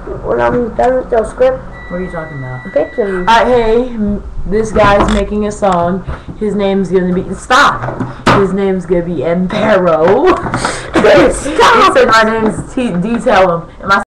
when I'm done with the script. What are you talking about? Picture. Alright, hey, this guy's making a song. His name's gonna be His name's gonna be Empero. Stop. He said my name's D. Tell him. And my